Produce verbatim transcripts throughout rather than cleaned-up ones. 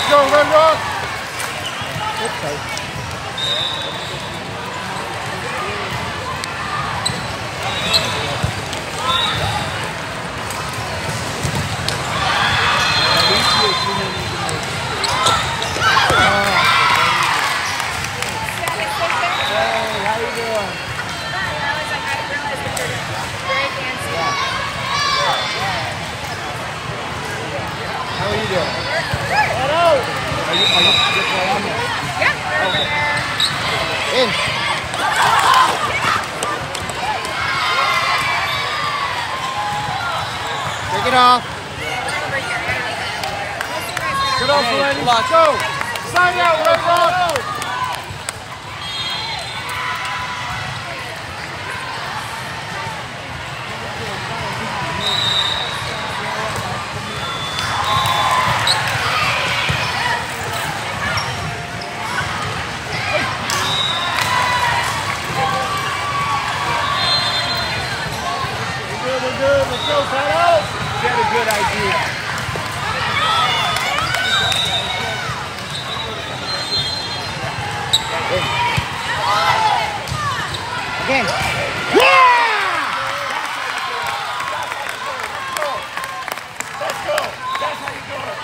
go, Red Rock! Okay. In. Take it off. Good off, Lenny. Go. Sign out, Red Rock. Good, let's go, Paddle. Get a good idea. Again. Yeah! Let's go. That's how you do it.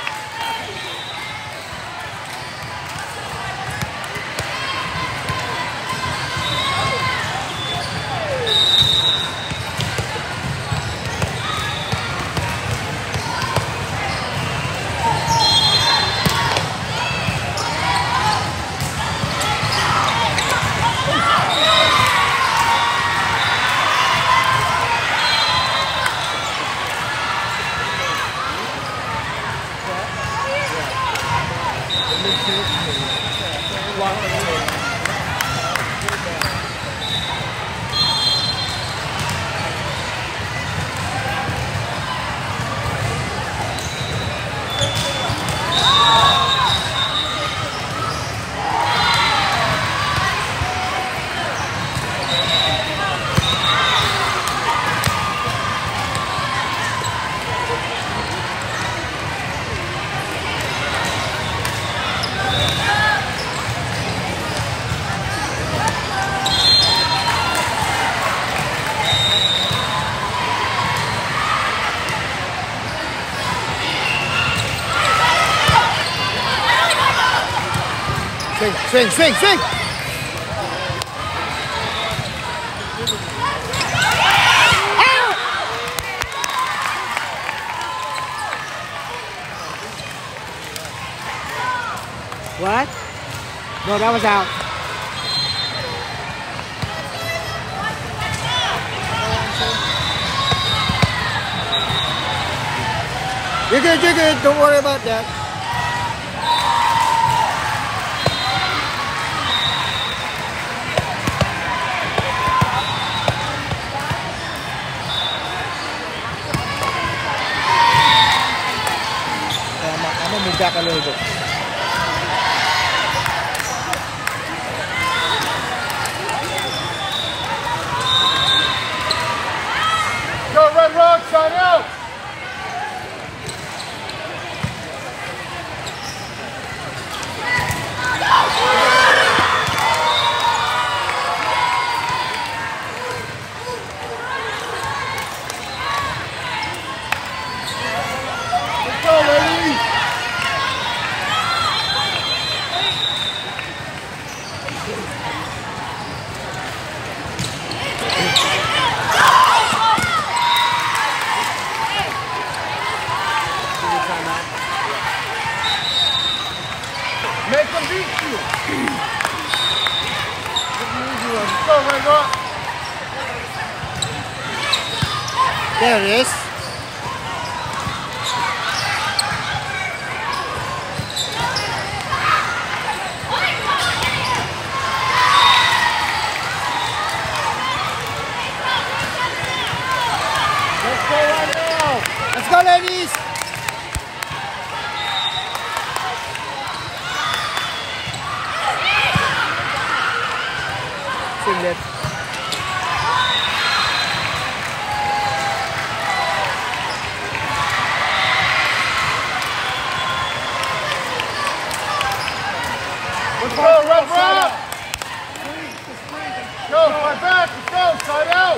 Swing, swing, swing, swing! What? No, that was out. You're good, you're good. Don't worry about that. Move back a little bit. Go, Red Rock, sign out! Let's go, ladies! Make them beat you. Go, Red Rock. There it is. Let's go right now. Let's go, ladies. Swing left. Let's go, Red Rock! Go, fight back, let's go, side out!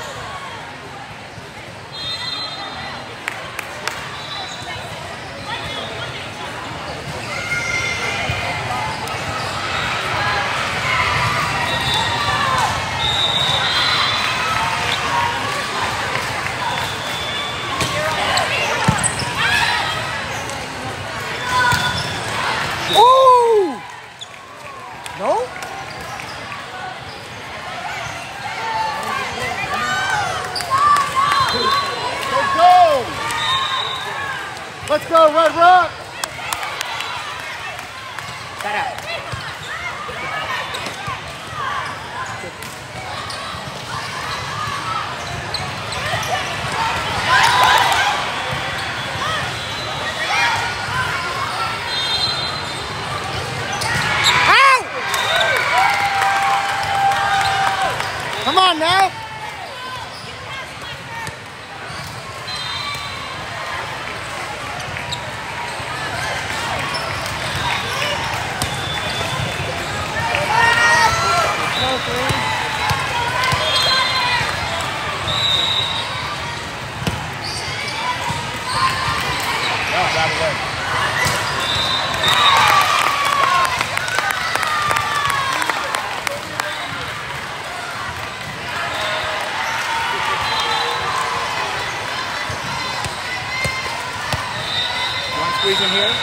Ooh! No? Let's go! Let's go, Red Rock! Shut up. Come on now. No, that way. Squeeze in here.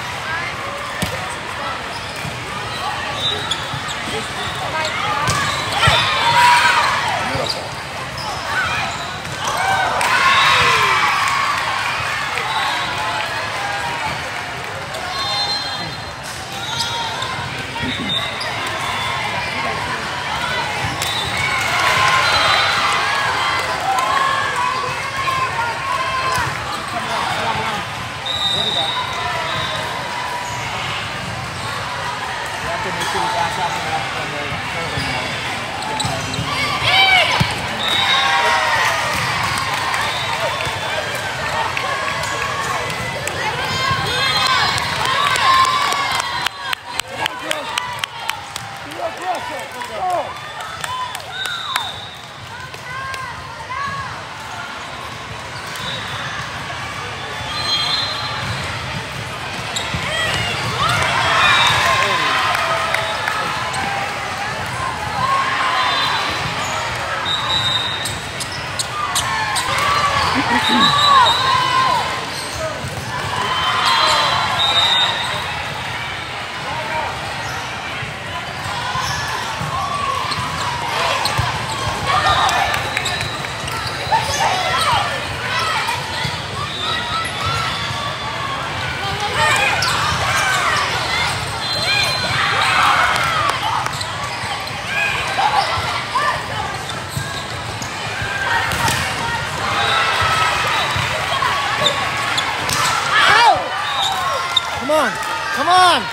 Come on, come on.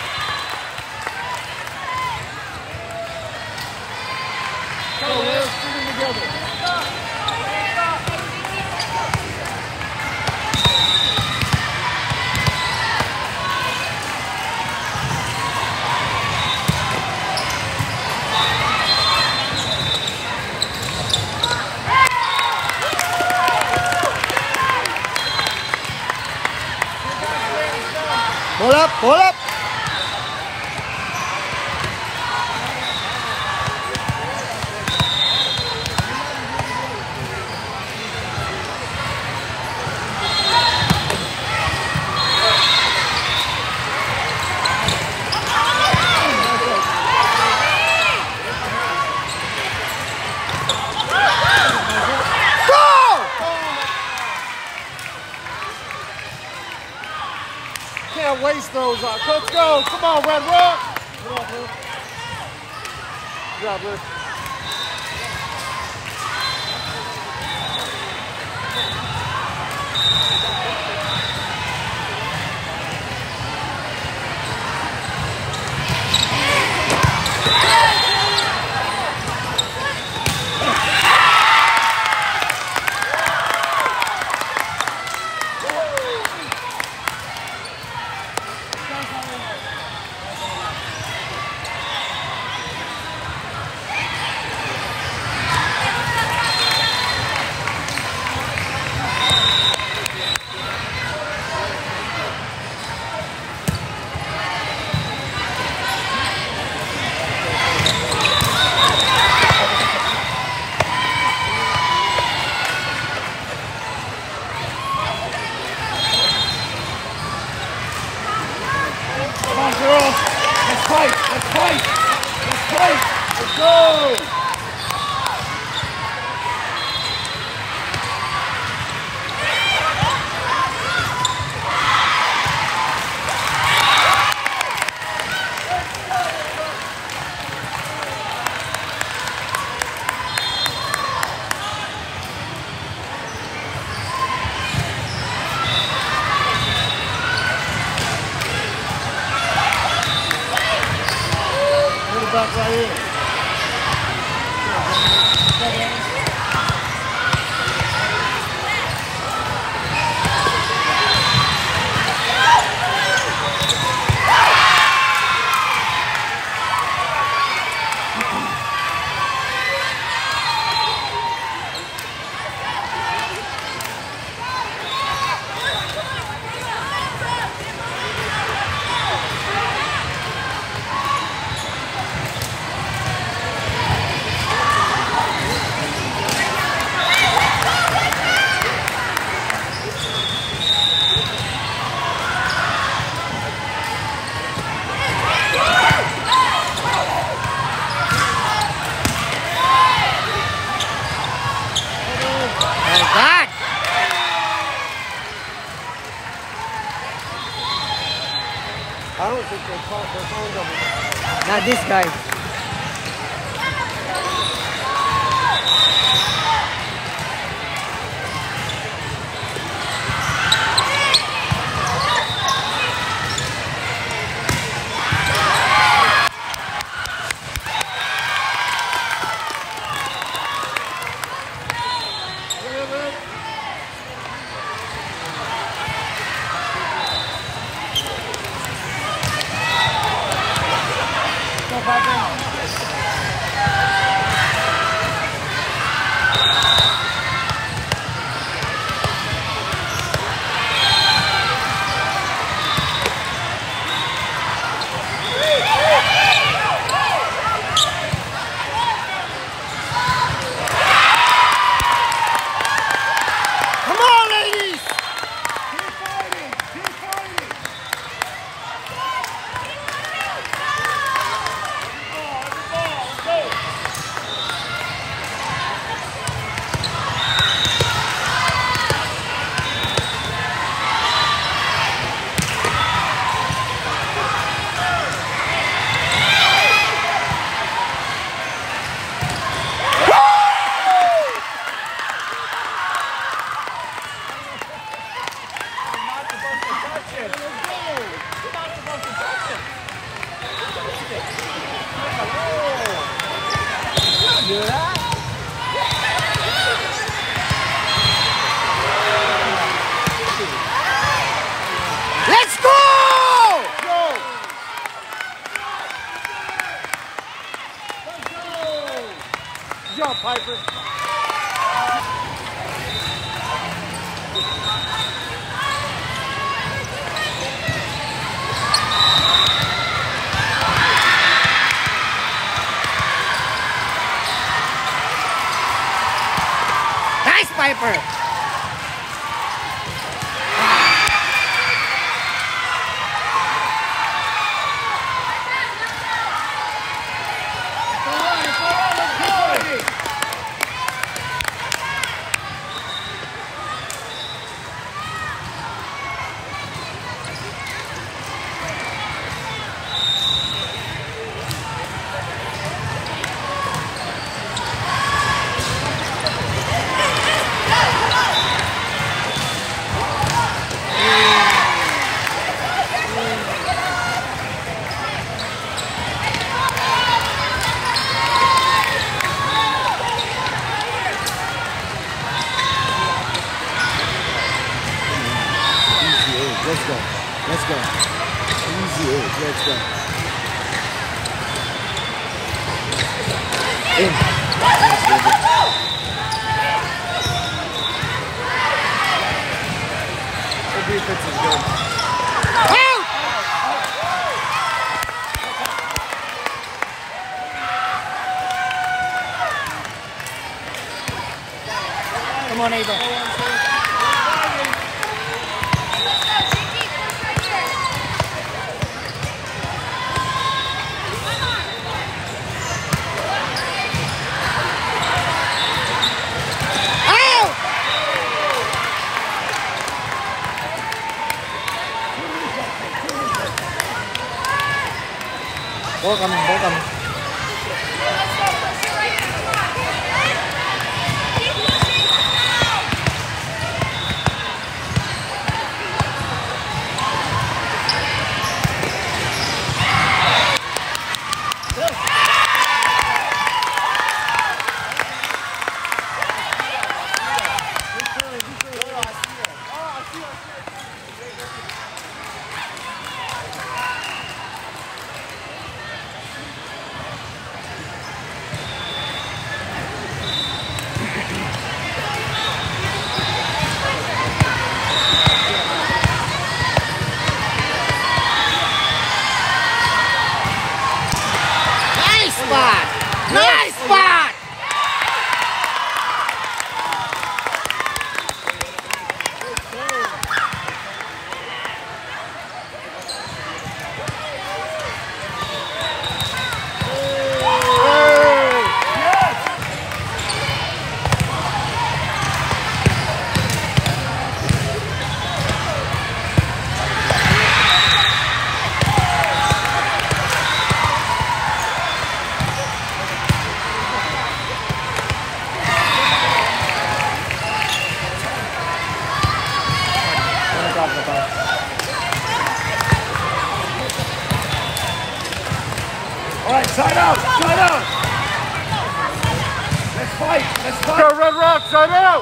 Go, we're sticking together. Pull up, pull up. Can't waste those. Uh, let's go. Come on, Red Rock. Good job, Luke. Good job, Luke. girls. Let's fight. Let's fight. Let's fight. Let's go. Back right here. I don't think they're caught their phones over there. Not this guy. Let's go! Go! Let's go! Good job, Piper. Nice, Piper! Let's go. Let's go. Easy eight. Let's go. In. The defense is good. Out! Come on, Ava. Ball coming, ball coming. Spot! Nice spot! All right, side out, side out. Let's fight, let's fight. Go, Red Rock, side out.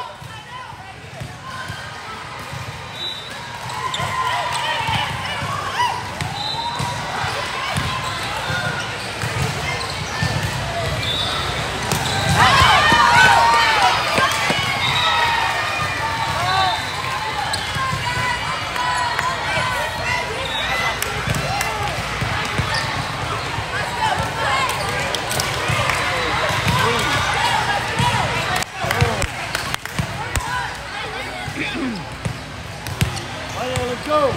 Let's go.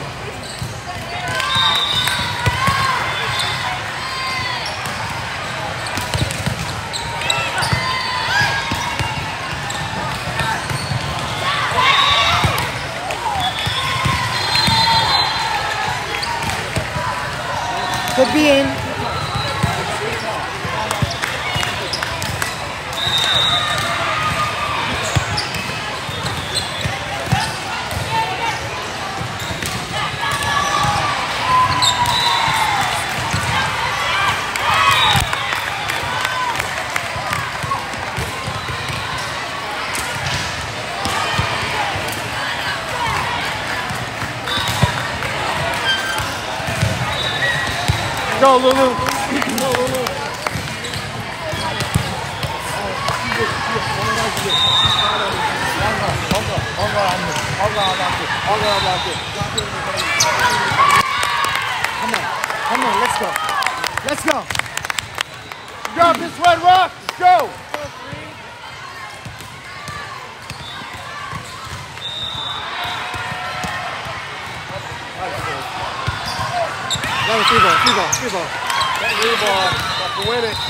Could be in. Go, Lulu. Go, Lulu. Come on, come on, let's go. Let's go. Drop this Red Rock. Let's go. That was three ball, three ball, three ball. Three ball. Got to win it.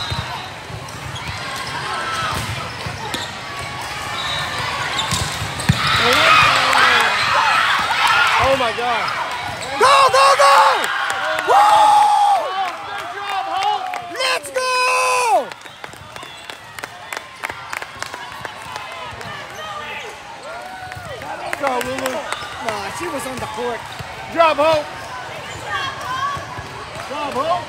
Oh my God. Go, go, go! Woo! Good job, Holt. Let's go! Let's go, Lulu. Nah, she was on the court. Good job, Holt. Good job, Holt.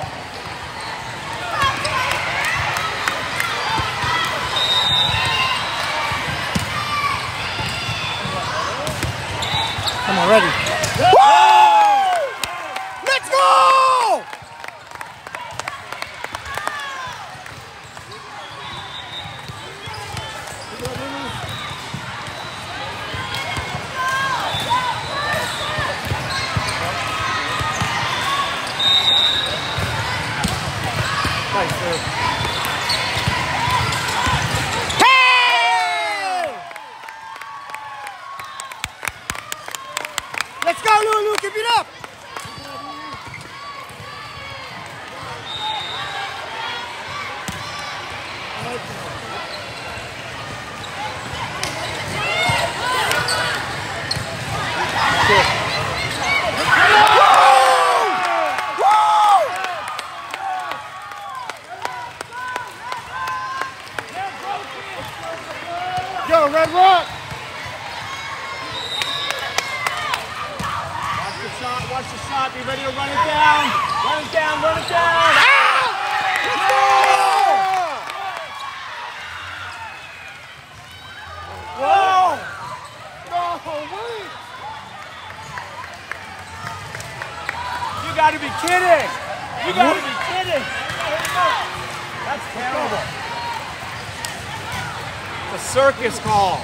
Come on, ready. Woo! Let's go! Nice, sir. Hey! Let's go, Lulu! it down, run it down. Let's go! Whoa! No, wait! You gotta be kidding! You gotta be kidding! That's terrible. It's a circus call.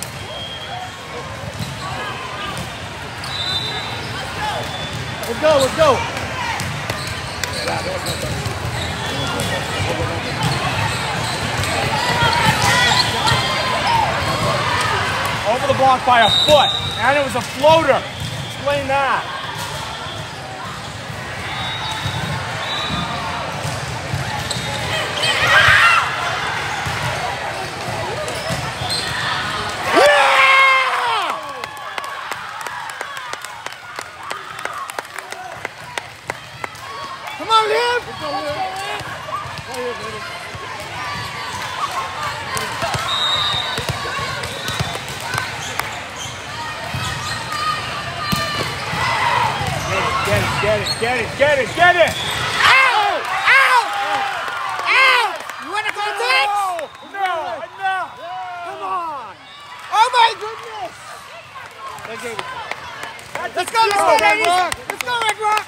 Let's go, let's go! Over the block by a foot, and it was a floater. Explain that. Come on, Liam! Let's go, Liam! Right here, baby. Get it, get it, get it, get it, get it! Ow! Ow! Ow! You want to go next? No, enough! Come on! Oh my goodness! Let's go, Let's go, let's go, Red ladies! Rock. Let's go, Red Rock!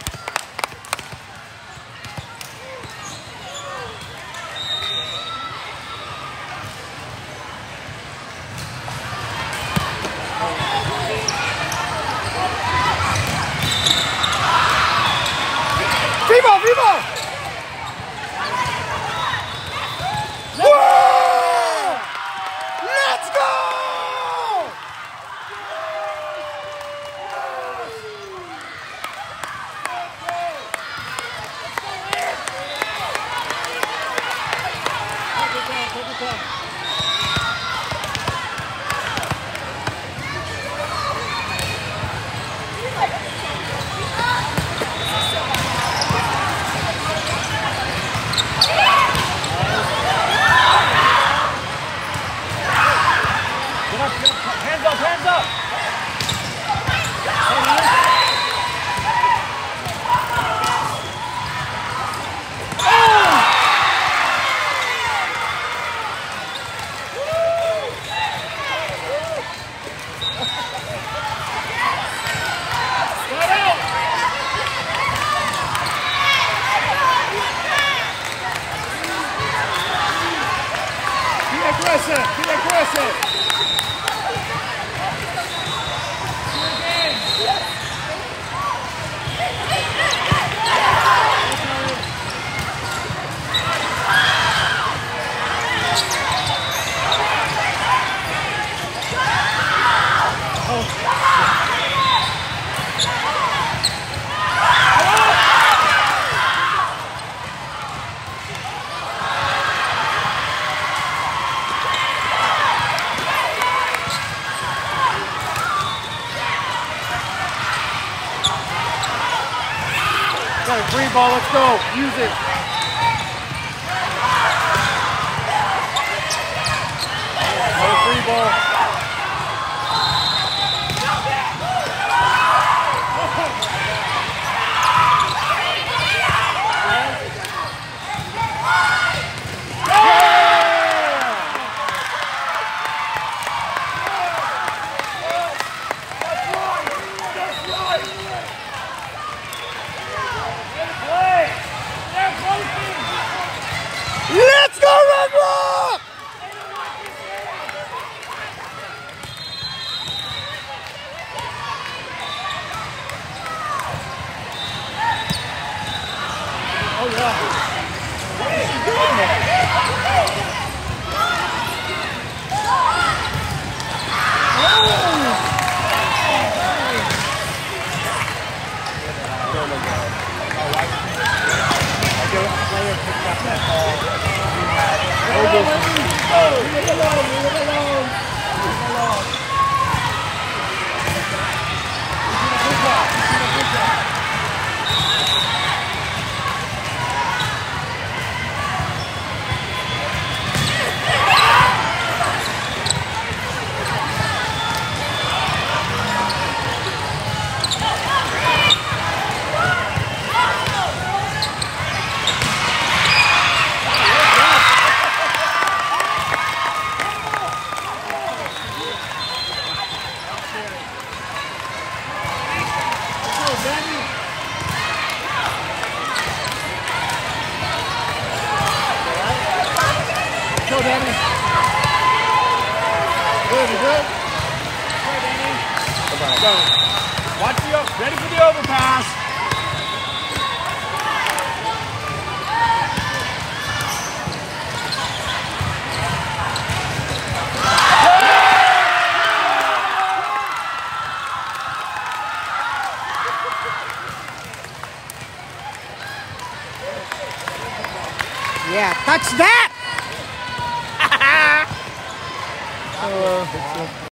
Vivo, Vivo! Whoa! Let's go! Hands up, hands up! Be aggressive, be aggressive! Got a green ball, let's go. Use it. Another green ball. Let's go, Red Rock! Oh, yeah. go. Watch the, ready for the overpass. Yeah, touch that! Uh,